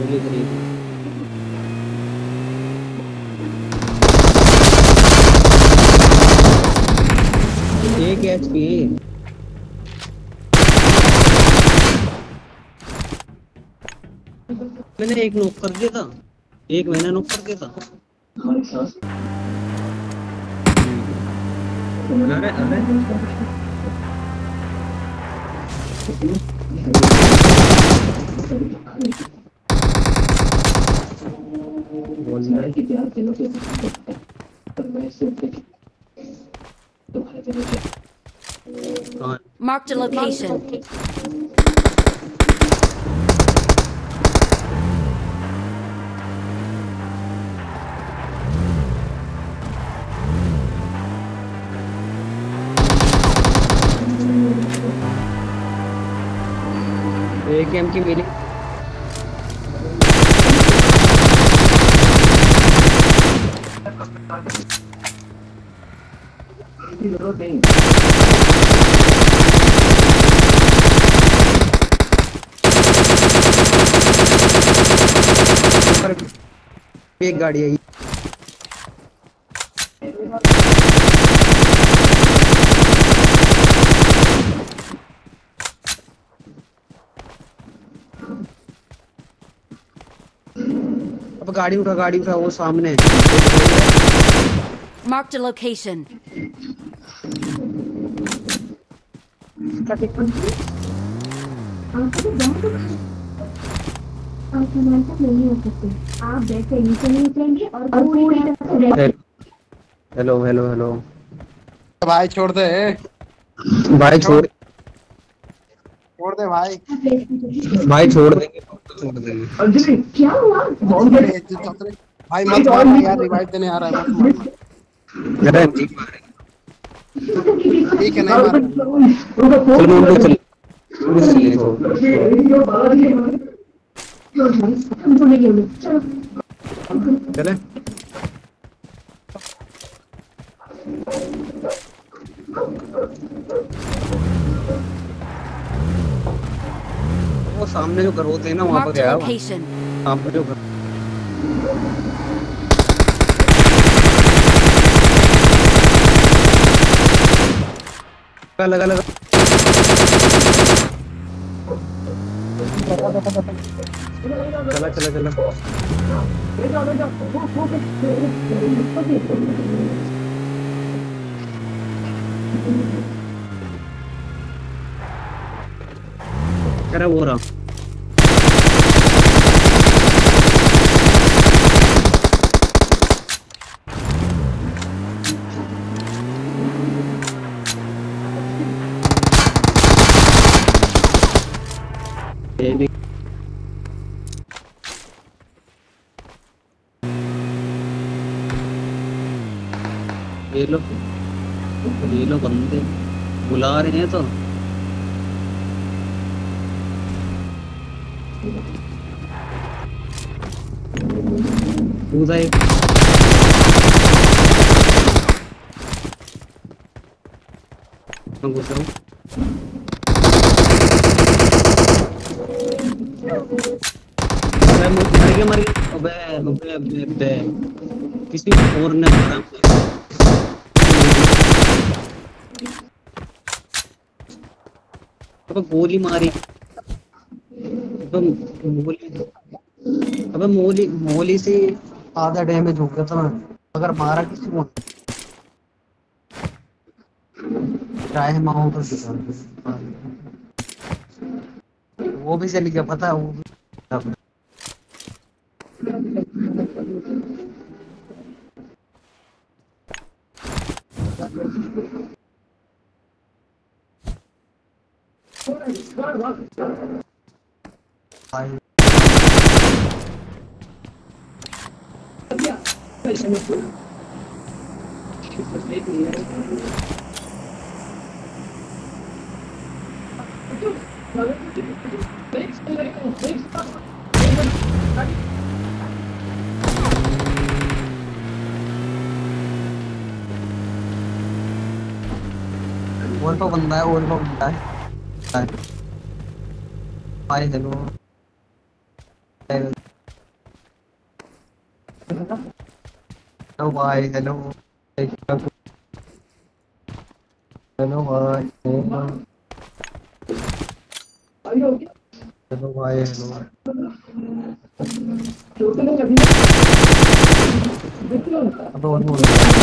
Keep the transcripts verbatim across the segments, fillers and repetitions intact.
गोली खरीदी। एक एचपी मैंने एक नॉक कर दिया था, एक मैंने नॉक कर दिया था। अरे अरे Marked a location. एक एम की मिली। एक गाड़ी आई। अब गाड़ी उठा गाड़ी उठा वो सामने। Marked a location. Hello hello hello भाई छोड़ दे भाई छोड़ छोड़ दे भाई भाई छोड़ देंगे छोड़ देंगे। क्या हुआ? भाई मत मारना यार, रिवाइव देने आ रहा है, मत मारना। अरे नहीं मारेंगे। ठीक है नहीं मारेंगे। चल मुंडू चल चले वो सामने जो घर होते हैं ना वहाँ पर Marked a गया location. वहाँ पर जो घर लगा लगा चला चला चला क्या हो रहा ये लो ये लो बंदे बुला रहे हैं तो कूदा एक मैं घुस रहा हूँ। मर गया मर गया अबे अबे अबे अबे किसी और ने मारा अबे गोली मारी अबे गोली अबे मोली मोली से आधा डैमेज हो गया था। अगर मारा किसी को चाहे माओ तो वो भी चली गया पता है वो भी और तो बंदा है और तो बंदा है हाय हेलो हेलो भाई, हेलो। हेलो भाई, हेलो भाई, हेलो। अब और बोल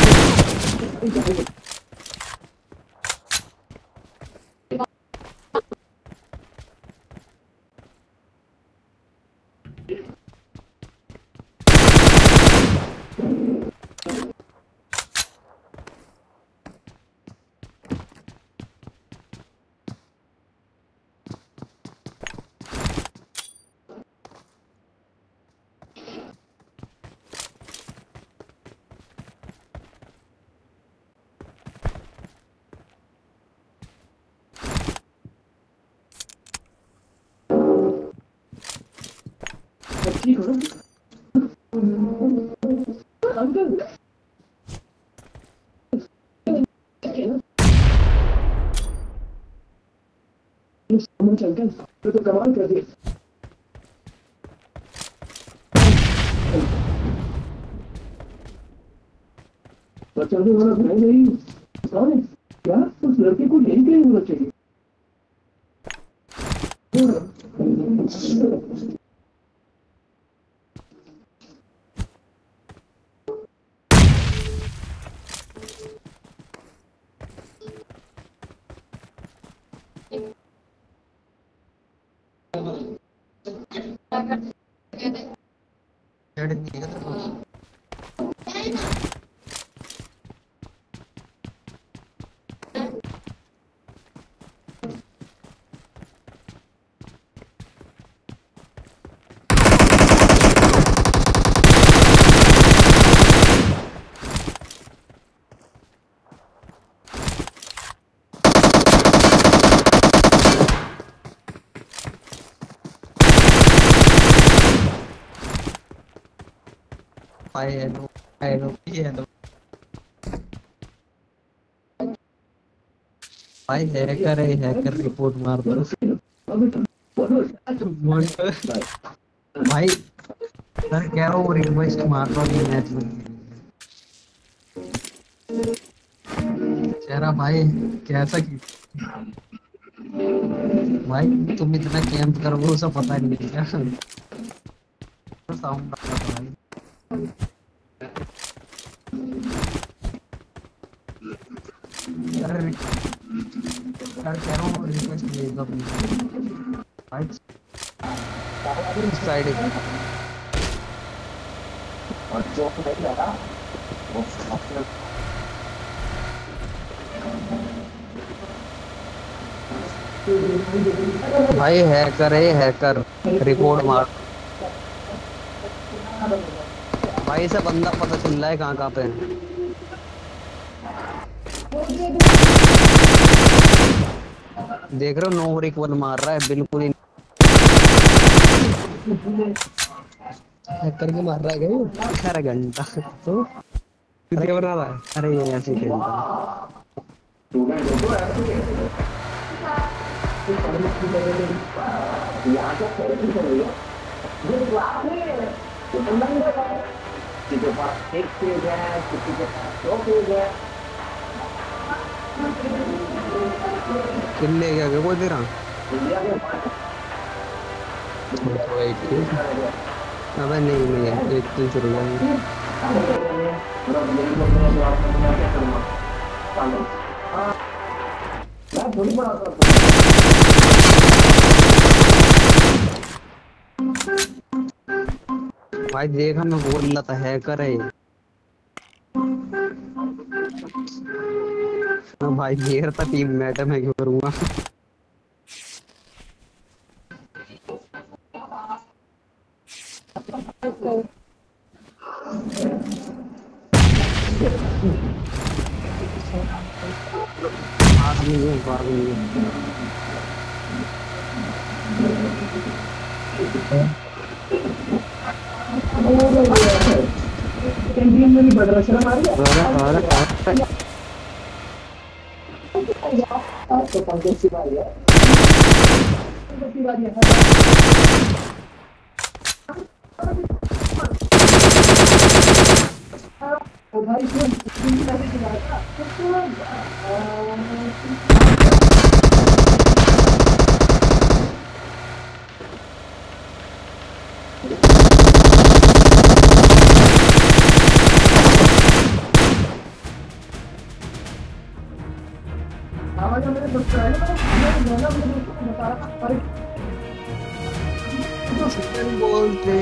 भाई, हेलो, हेलो, हेलो। भाई हैकर है, हैकर रिपोर्ट मार दो। भाई सर कह रहा हूँ रिक्वेस्ट मार दो, ये मैच में कह रहा भाई कैसा की भाई तुम इतना कैंप करोगे उसे पता नहीं है क्या। साउंड आ रहा था भाई। अरे सर कह रहा हूँ रिक्वेस्ट भेज दो भाई साइड। भाई हैकर है, हैकर रिपोर्ट मार। भाई से बंदा पता चल रहा है कहाँ कहाँ पे है। देख रहे हो नो रिकॉल मार रहा है बिल्कुल ही। हैकर के मार रहा है क्या अरे घंटा तो क्या बना रहा है। अरे ये ऐसे खेलता किल्ले क्या क्या कोई तेरा अबे नहीं नहीं एक तो शुरू भाई देखा मैं बोल रहा था हैकर है। हाँ भाई मेरा था टीम मैट है मैं क्यों करूँगा। आदमी है आदमी कैंटीन में भी बढ़ रहा शर्म आ रही है। तो पंकज की बारी है। पंकज की बारी है। बोलते